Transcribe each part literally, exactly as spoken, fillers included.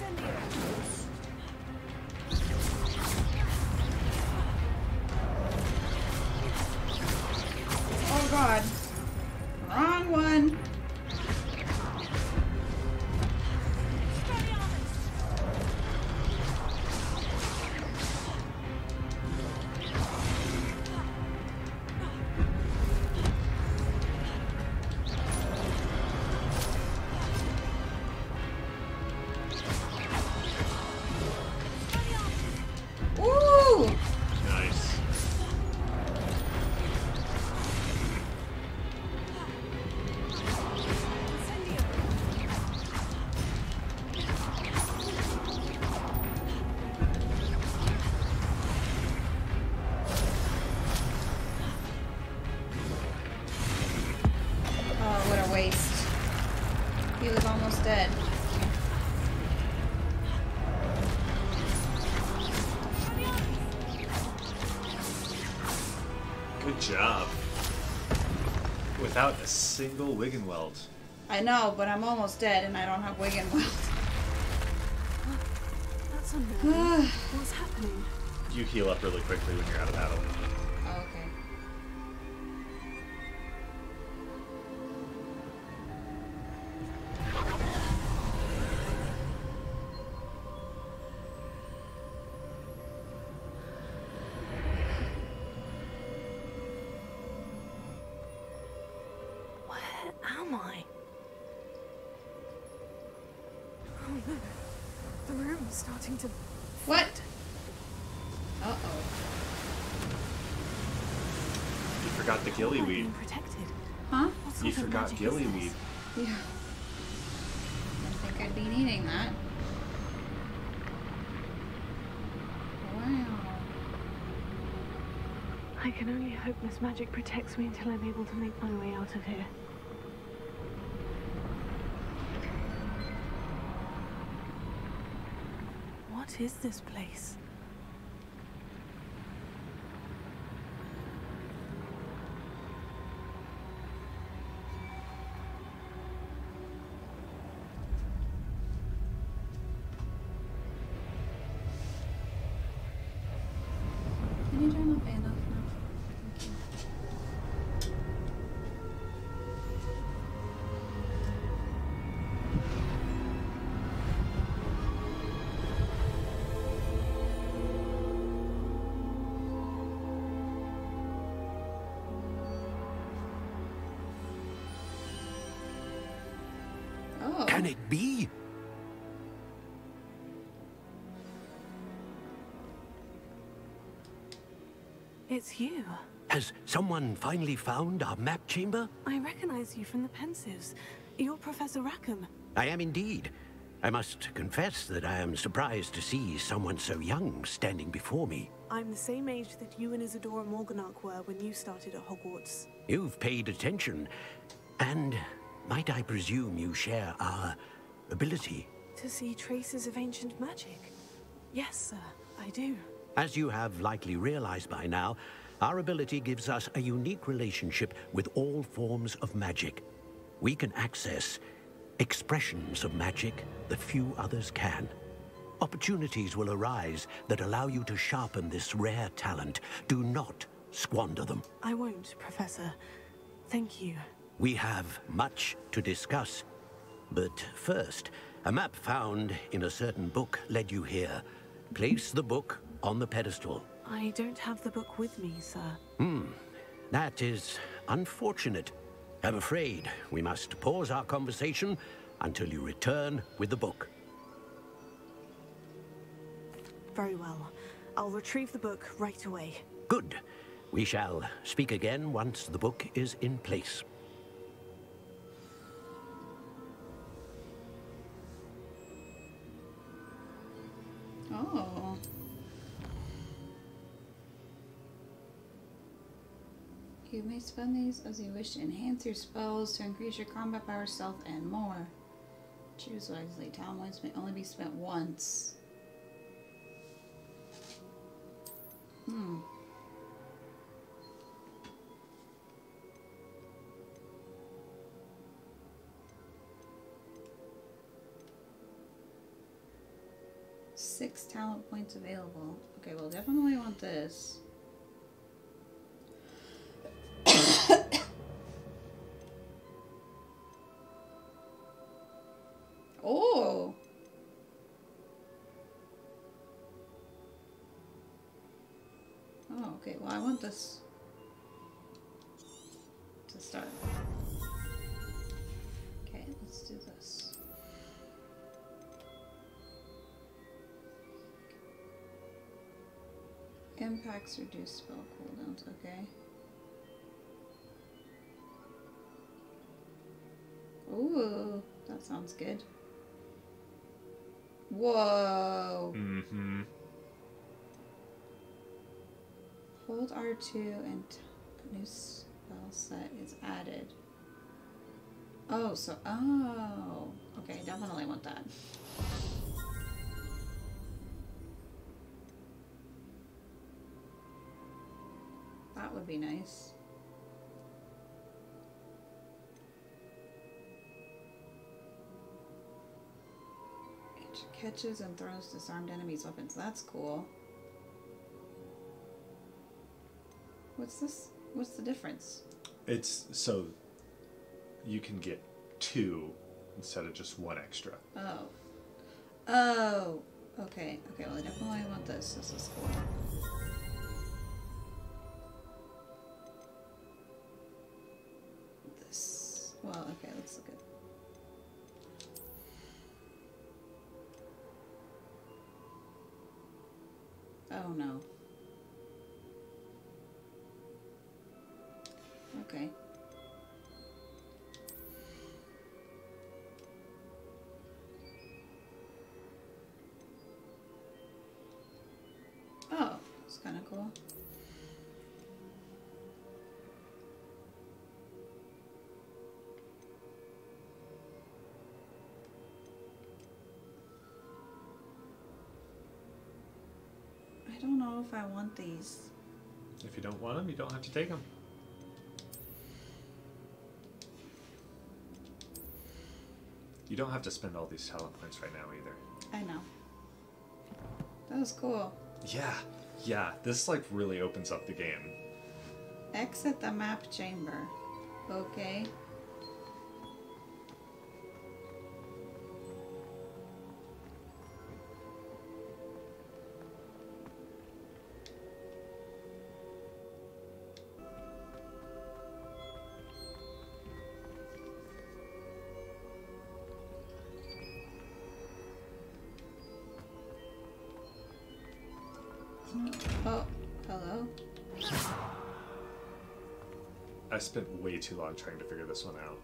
Oh god. Wrong one. Woo! Nice. Oh, what a waste. He was almost dead. Good job. Without a single Wiggenweld. I know, but I'm almost dead and I don't have Wiggenweld. That's unnerving. What's happening? You heal up really quickly when you're out of battle. Oh, okay. Where am I? Oh no. The room's starting to... What? Uh-oh. You forgot the I'm gillyweed. being protected. Huh? What You sort of forgot magic is this? gillyweed. Yeah. I think I'd be needing that. Wow. I can only hope this magic protects me until I'm able to make my way out of here. What is this place? Can you turn the fan off now? Thank you. Oh. Can it be? It's you. Has someone finally found our map chamber? I recognize you from the Pensives. You're Professor Rackham. I am indeed. I must confess that I am surprised to see someone so young standing before me. I'm the same age that you and Isadora Morganach were when you started at Hogwarts. You've paid attention. And might I presume you share our ability? To see traces of ancient magic? Yes, sir, I do. As you have likely realized by now, our ability gives us a unique relationship with all forms of magic. We can access expressions of magic that few others can. Opportunities will arise that allow you to sharpen this rare talent. Do not squander them. I won't, Professor. Thank you. We have much to discuss. But first, a map found in a certain book led you here. Place the book on the pedestal. I don't have the book with me, sir. Hmm. That is unfortunate. I'm afraid we must pause our conversation until you return with the book. Very well. I'll retrieve the book right away. Good. We shall speak again once the book is in place. Oh. You may spend these as you wish to enhance your spells, to increase your combat power, stealth, and more. Choose wisely. Talent points may only be spent once. Hmm. Six talent points available. Okay, we'll definitely want this. Oh! Oh, okay. Well, I want this to start. Okay, let's do this. Impacts reduce spell cooldowns, okay. Ooh, that sounds good. Whoa! Mm-hmm. Hold R two and a new spell set is added. Oh, so, oh. Okay, definitely want that. That would be nice. It catches and throws disarmed enemies' weapons. That's cool. What's this? What's the difference? It's so you can get two instead of just one extra. Oh. Oh. Okay. Okay, well I definitely want this. This is cool. This. Well, okay, let's look at. Oh no. Okay. Oh, it's kind of cool. I don't know if I want these. If you don't want them, you don't have to take them. You don't have to spend all these talent points right now either. I know. That was cool. Yeah, yeah. This like really opens up the game. Exit the map chamber. Okay. Oh, hello. I spent way too long trying to figure this one out.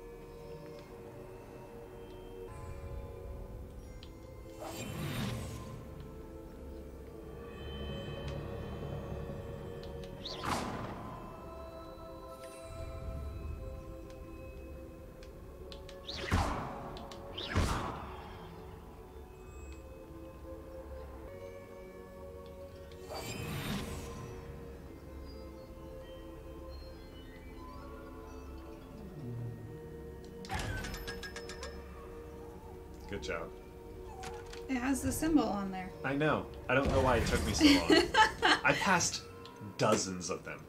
Good job. It has the symbol on there. I know. I don't know why it took me so long. I passed dozens of them.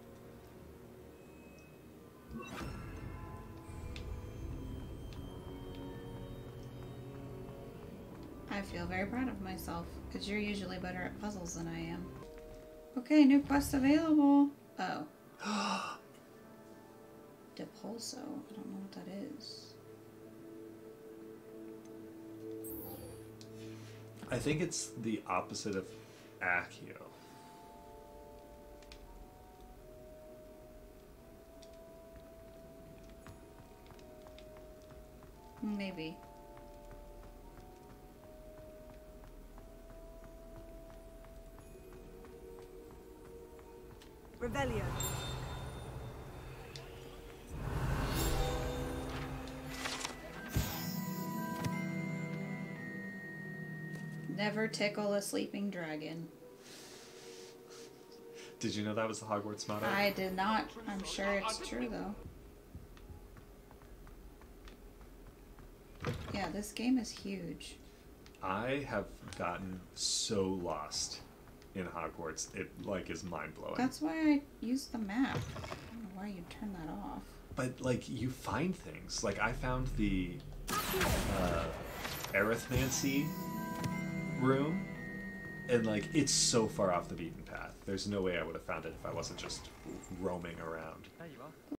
I feel very proud of myself, because you're usually better at puzzles than I am. Okay, new quest available. Oh. Depulso. I don't know what that is. I think it's the opposite of Accio. Maybe. Revelio. Never tickle a sleeping dragon. Did you know that was the Hogwarts motto? I did not. I'm sure it's true though. Yeah, this game is huge. I have gotten so lost in Hogwarts. It like is mind blowing. That's why I used the map. I don't know why you turn that off. But like you find things. Like I found the uh, arithmancy room, and like it's so far off the beaten path. There's no way I would have found it if I wasn't just roaming around.